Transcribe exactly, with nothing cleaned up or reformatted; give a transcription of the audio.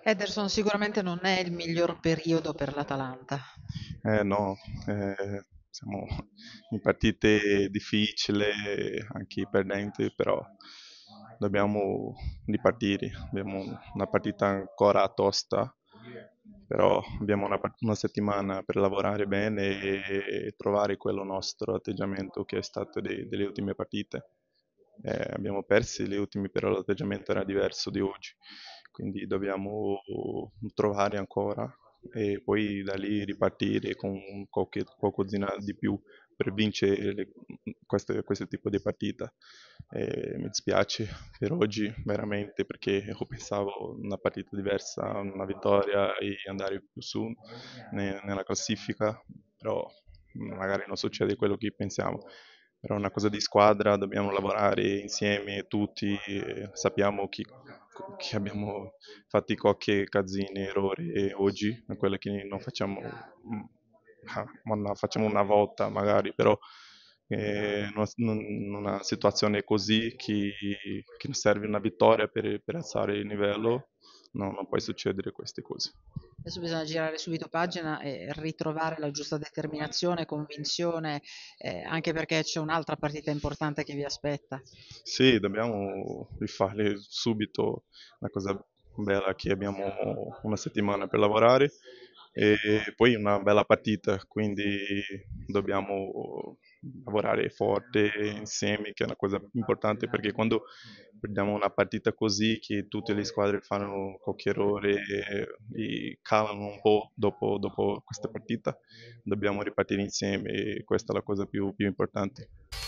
Ederson sicuramente non è il miglior periodo per l'Atalanta. Eh no, eh, siamo in partite difficili, anche perdenti, però dobbiamo ripartire. Abbiamo una partita ancora tosta, però abbiamo una, part- una settimana per lavorare bene e trovare quello nostro atteggiamento che è stato dei- delle ultime partite. Eh, abbiamo persi le ultime, però l'atteggiamento era diverso di oggi, quindi dobbiamo trovare ancora e poi da lì ripartire con qualche, qualcosina di più per vincere le- queste- questo tipo di partita. Eh, mi dispiace per oggi veramente perché io pensavo una partita diversa, una vittoria e andare più su ne- nella classifica, però magari non succede quello che pensiamo. Però è una cosa di squadra, dobbiamo lavorare insieme tutti, eh, sappiamo che, che abbiamo fatto qualche casino, errore oggi, quello che non facciamo, mm, ah, ma non facciamo una volta magari, però eh, non- non- in una situazione così che, che serve una vittoria per, per alzare il livello, no, non può succedere queste cose. Adesso bisogna girare subito pagina e ritrovare la giusta determinazione, convinzione, eh, anche perché c'è un'altra partita importante che vi aspetta. Sì, dobbiamo rifare subito una cosa bella che abbiamo una settimana per lavorare e poi una bella partita, quindi dobbiamo lavorare forte insieme, che è una cosa importante perché quando perdiamo una partita così, che tutte le squadre fanno qualche errore e calano un po' dopo, dopo questa partita, dobbiamo ripartire insieme e questa è la cosa più più importante.